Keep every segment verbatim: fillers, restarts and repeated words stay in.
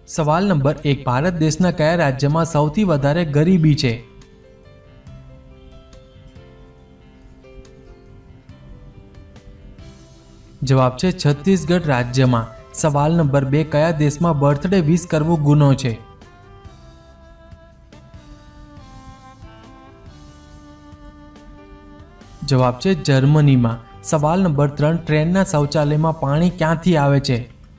सवाल नंबर एक, भारत देशना कया राज्यमां सौथी वधारे गरीबी छे? जवाब छे छत्तीसगढ़ राज्यमां। सवाल नंबर बे, कया देशमां बर्थडे विश करवू गुनो छे? जवाब छे जर्मनी में। सवाल नंबर त्रण, ट्रेनना शौचालय में पानी क्यांथी आवे छे?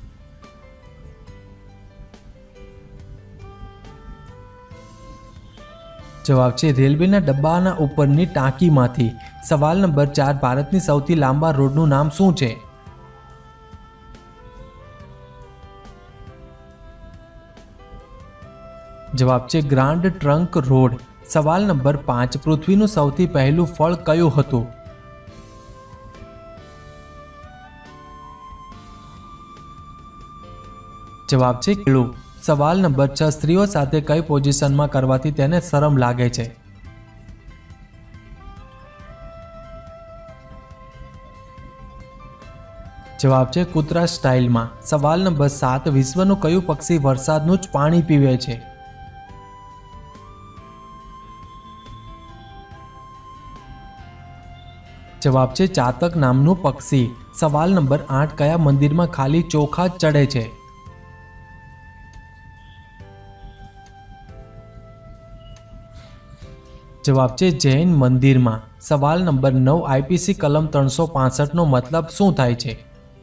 जवाब छे रेलवेना डब्बाना उपरनी टांकीमांथी। सवाल नंबर चार, भारतनी सौथी लांबा रोडनु नाम शुं छे? जवाब छे ग्रांड ट्रंक रोड। सवाल नंबर पांच, पृथ्वीनु सौथी पहलू फळ कयुं हतुं? जवाब छे केळुं। सवाल नंबर छ, स्त्रीओ साथे कई पोजीशनमां करवाथी तेने शरम लागे छे? जवाब छे कूतरा स्टाइल में। सवाल नंबर सात, विश्वनु कयुं पक्षी वरसादनुं ज पाणी पीवे छे? जवाब छे चातक नामनु पक्षी। सवाल नंबर आठ, कया मंदिर में खाली चोखा ज चढ़े छे? जवाब छे जैन मंदिर में। सवाल नंबर नौ, आईपीसी कलम त्रण सौ पांसठ नो मतलब शुं थाय छे?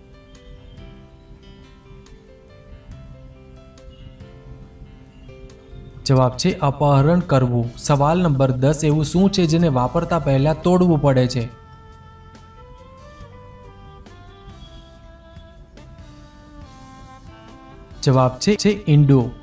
जवाब छे अपहरण करवू। सवाल नंबर दस, एवुं शुं छे जेने वापरता पहला तोड़वू पड़े छे? जवाब छे ईंडो।